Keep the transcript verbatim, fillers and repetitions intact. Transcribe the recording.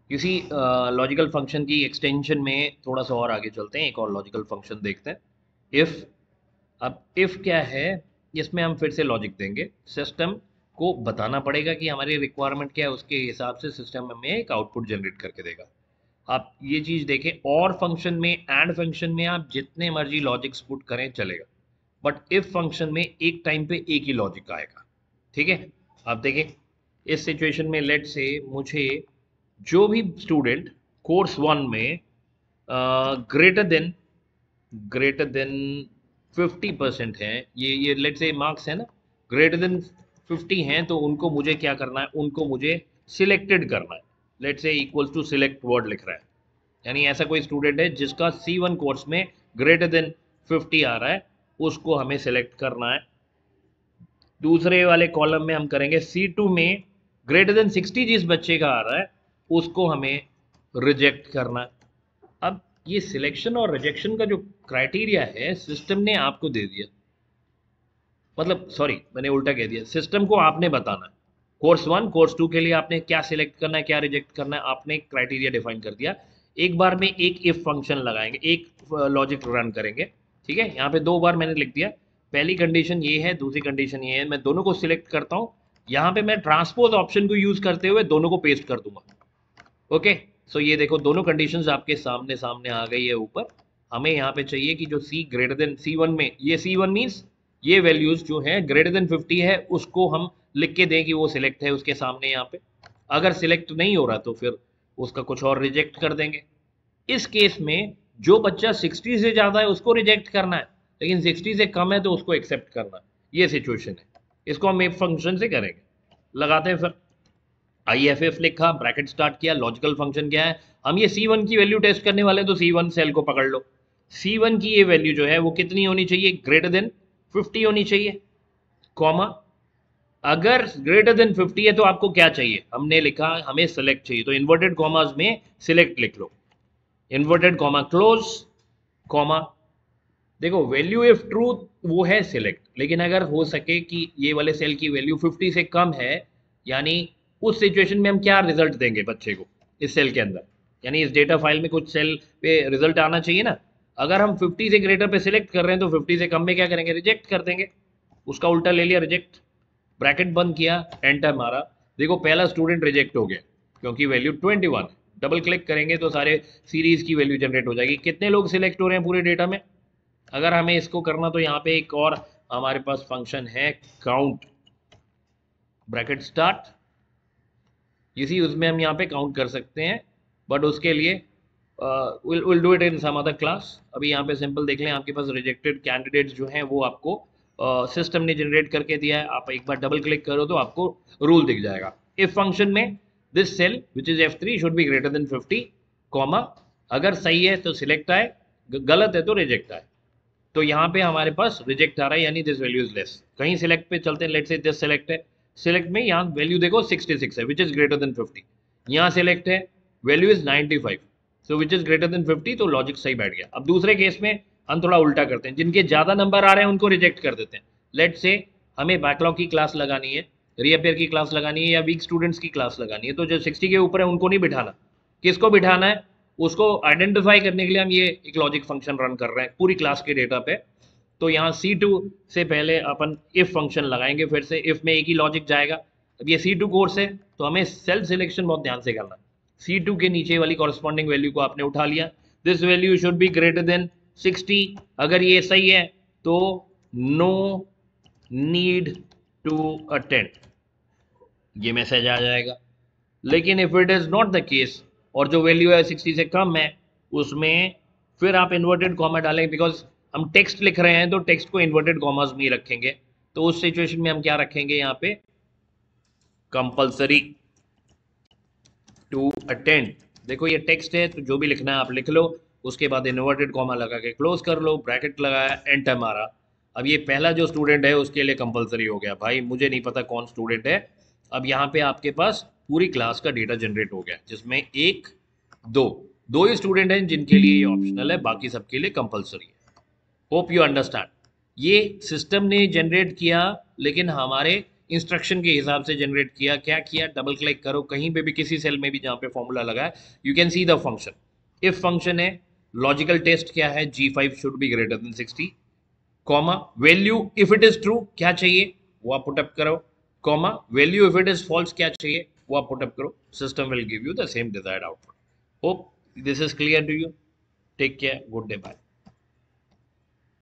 किसी logical function की extension में थोड़ा सा और आगे चलते हैं, एक और लॉजिकल फंक्शन देखते हैं। इफ़, अब इफ़ क्या है, इसमें हम फिर से लॉजिक देंगे। सिस्टम को बताना पड़ेगा कि हमारी रिक्वायरमेंट क्या है, उसके हिसाब से सिस्टम हमें एक आउटपुट जनरेट करके देगा। आप ये चीज़ देखें, और फंक्शन में, एंड फंक्शन में आप जितने मर्जी लॉजिक्स पुट करें चलेगा, बट इफ फंक्शन में एक टाइम पे एक ही लॉजिक आएगा। ठीक है, आप देखें इस सिचुएशन में, लेट से मुझे जो भी स्टूडेंट कोर्स वन में greater than greater than fifty percent हैं, ये ये लेट से मार्क्स है ना, ग्रेटर देन फिफ्टी हैं, तो उनको मुझे क्या करना है, उनको मुझे सिलेक्टेड करना है। लेट से इक्वल्स टू सिलेक्ट वर्ड लिख रहा है, यानी ऐसा कोई स्टूडेंट है जिसका सी वन कोर्स में ग्रेटर देन फिफ्टी आ रहा है, उसको हमें सेलेक्ट करना है। दूसरे वाले कॉलम में हम करेंगे सी टू में ग्रेटर देन सिक्सटी जिस बच्चे का आ रहा है, उसको हमें रिजेक्ट करना है। अब ये सिलेक्शन और रिजेक्शन का जो क्राइटेरिया है सिस्टम ने आपको दे दिया, मतलब सॉरी मैंने उल्टा कह दिया, सिस्टम को आपने बताना है। कोर्स वन कोर्स टू के लिए आपने क्या सिलेक्ट करना है, क्या रिजेक्ट करना है, आपने क्राइटेरिया डिफाइन कर दिया। एक बार में एक इफ फंक्शन लगाएंगे, एक लॉजिक रन करेंगे। ठीक है, यहाँ पे दो बार मैंने लिख दिया, पहली कंडीशन ये है, दूसरी कंडीशन ये है, मैं दोनों को सिलेक्ट करता हूँ। यहाँ पे मैं ट्रांसपोज ऑप्शन को यूज करते हुए दोनों को पेस्ट कर दूंगा। ओके, सो ये देखो दोनों कंडीशंस आपके सामने सामने आ गई है ऊपर। हमें यहाँ पे चाहिए कि जो c greater than C one में, ये सी वन मीन्स ये वैल्यूज जो हैं ग्रेटर देन फिफ्टी है, उसको हम लिख के दें कि वो सिलेक्ट है उसके सामने यहाँ पे। अगर सिलेक्ट नहीं हो रहा तो फिर उसका कुछ और रिजेक्ट कर देंगे। इस केस में जो बच्चा सिक्सटी से ज़्यादा है उसको रिजेक्ट करना है, लेकिन सिक्सटी से कम है तो उसको एक्सेप्ट करना है। ये सिचुएशन है, इसको हम इफ फंक्शन से करेंगे। लगाते हैं फिर, आई एफ एफ लिखा, ब्रैकेट स्टार्ट किया, लॉजिकल फंक्शन क्या है, हम ये सी वन की वैल्यू टेस्ट करने वाले हैं, तो सी वन सेल को पकड़ लो। सी वन की ये वैल्यू जो है वो कितनी होनी चाहिए, ग्रेटर देन फिफ्टी होनी चाहिए, कॉमा। अगर ग्रेटर देन फिफ्टी है तो आपको क्या चाहिए, हमने लिखा हमें सेलेक्ट चाहिए, तो इन्वर्टेड कॉमास में सिलेक्ट लिख लो, इन्वर्टेड कॉमा क्लोज, कॉमा। देखो वैल्यू इफ ट्रू वो है सिलेक्ट, लेकिन अगर हो सके कि ये वाले सेल की वैल्यू फिफ्टी से कम है, यानी उस सिचुएशन में हम क्या रिजल्ट देंगे बच्चे को इस सेल के अंदर, यानी इस डेटा फाइल में कुछ सेल पे रिजल्ट आना चाहिए ना। अगर हम फिफ्टी से ग्रेटर पे सिलेक्ट कर रहे हैं तो फिफ्टी से कम में क्या करेंगे, रिजेक्ट कर देंगे। उसका उल्टा ले लिया, रिजेक्ट, ब्रैकेट बंद किया, एंटर मारा। देखो पहला स्टूडेंट रिजेक्ट हो गया क्योंकि value twenty one. Double click करेंगे तो सारे सीरीज की वैल्यू जनरेट हो जाएगी। कितने लोग सिलेक्ट हो रहे हैं पूरे डेटा में, अगर हमें इसको करना तो यहाँ पे एक और हमारे पास फंक्शन है काउंट, ब्रैकेट स्टार्ट, इसी उसमें हम यहाँ पे काउंट कर सकते हैं, बट उसके लिए will will do it in some other class. अभी यहाँ पे सिंपल देख लें, आपके पास रिजेक्टेड कैंडिडेट्स जो हैं वो आपको सिस्टम uh, ने जनरेट करके दिया है। आप एक बार डबल क्लिक करो तो आपको रूल दिख जाएगा। इफ फंक्शन में this cell which is F three should be greater than fifty, comma, अगर सही है तो सिलेक्ट आए, गलत है तो रिजेक्ट आए। तो यहाँ पे हमारे पास रिजेक्ट आ रहा है, यानी दिस वैल्यू इज लेस। कहीं सिलेक्ट पे चलते हैं, लेट से दिस सिलेक्ट है, सिलेक्ट में यहाँ वैल्यू देखो सिक्सटी सिक्स है which is greater than fifty. यहाँ सिलेक्ट है, value is ninety five, so which is greater than fifty, तो लॉजिक सही बैठ गया। अब दूसरे केस में हम थोड़ा उल्टा करते हैं, जिनके ज़्यादा नंबर आ रहे हैं उनको रिजेक्ट कर देते हैं। लेट से हमें बैकलॉग की क्लास लगानी है, रीअपेयर की क्लास लगानी है, या वीक स्टूडेंट्स की क्लास लगानी है, तो जो सिक्सटी के ऊपर है उनको नहीं बिठाना। किसको बिठाना है, उसको आइडेंटिफाई करने के लिए हम ये एक लॉजिक फंक्शन रन कर रहे हैं पूरी क्लास के डेटा पे। तो यहाँ सी टू से पहले अपन इफ फंक्शन लगाएंगे, फिर से इफ में एक ही लॉजिक जाएगा। अब ये सी टू कोर्स है तो हमें सेल्फ सिलेक्शन बहुत ध्यान से करना है। सी टू के नीचे वाली कॉरस्पॉन्डिंग वैल्यू को आपने उठा लिया, this value should be greater than sixty. अगर ये सही है तो नो नीड टू अटेंड, ये मैसेज आ जाएगा। लेकिन if it is not the case और जो वैल्यू है सिक्सटी से कम है, उसमें फिर आप इन्वर्टेड कॉमा डालेंगे, बिकॉज हम टेक्स्ट लिख रहे हैं तो टेक्स्ट को इन्वर्टेड कॉमास में ही रखेंगे। तो उस सिचुएशन में हम क्या रखेंगे, यहाँ पे कंपल्सरी टू अटेंड। देखो ये टेक्स्ट है तो जो भी लिखना है आप लिख लो, उसके बाद इन्वर्टेड कॉमा लगा के क्लोज कर लो, ब्रैकेट लगाया, एंटर मारा। अब ये पहला जो स्टूडेंट है उसके लिए कंपलसरी हो गया, भाई मुझे नहीं पता कौन स्टूडेंट है। अब यहाँ पे आपके पास पूरी क्लास का डेटा जनरेट हो गया, जिसमें एक दो दो ही स्टूडेंट हैं जिनके लिए ये ऑप्शनल है, बाकी सबके लिए कंपलसरी है। Hope you understand. ये सिस्टम ने जनरेट किया, लेकिन हमारे इंस्ट्रक्शन के हिसाब से जनरेट किया, क्या किया, डबल क्लिक करो कहीं पे भी किसी सेल में भी जहां पे फॉर्मूला लगा है, you can see the function. If function है, लॉजिकल टेस्ट क्या है, G five should be greater than sixty, comma value if it is true क्या चाहिए वो आप पुटअप करो, comma value if it is false क्या चाहिए वो आप पुटअप करो, system will give you the same desired output. Hope this is clear to you. Take care, good day, bye.